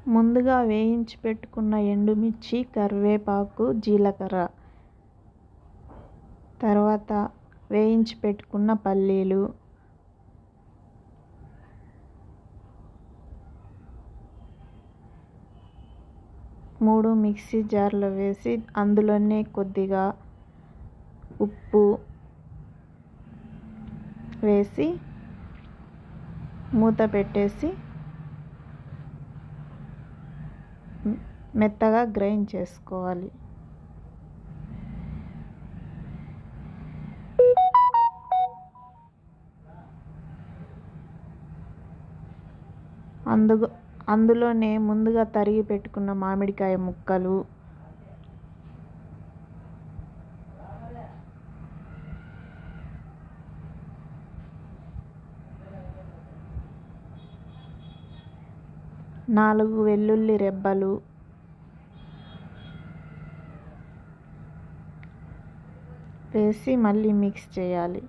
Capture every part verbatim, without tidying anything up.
ముందుగా వేయించి పెట్టుకున్న ఎండుమిర్చి, కరివేపాకు, జీలకర్ర, తర్వాత వేయించి పెట్టుకున్న పల్లీలు, మూడు మిక్సీ జార్లో వేసి అందులోనే కొద్దిగా ఉప్పు వేసి మూత పెట్టేసి మెత్తగా గ్రైండ్ చేసుకోవాలి. అందు అందులోనే ముందుగా తరిగి పెట్టుకున్న మామిడికాయ ముక్కలు, నాలుగు వెల్లుల్లి రెబ్బలు, వేసి మళ్ళీ మిక్స్ చేయాలి.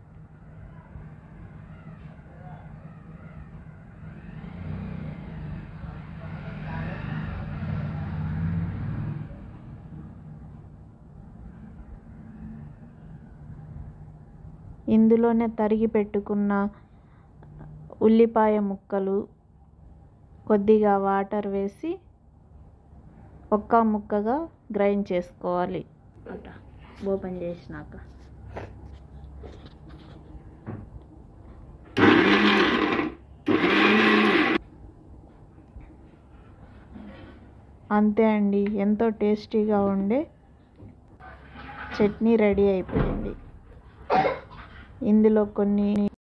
ఇందులోనే తరిగి పెట్టుకున్న ఉల్లిపాయ ముక్కలు, కొద్దిగా వాటర్ వేసి ఒక్క ముక్కగా గ్రైండ్ చేసుకోవాలి. ఓపెన్ చేసినాక అంతే అండి, ఎంతో టేస్టీగా ఉండే చట్నీ రెడీ అయిపోయింది. ఇందులో కొన్ని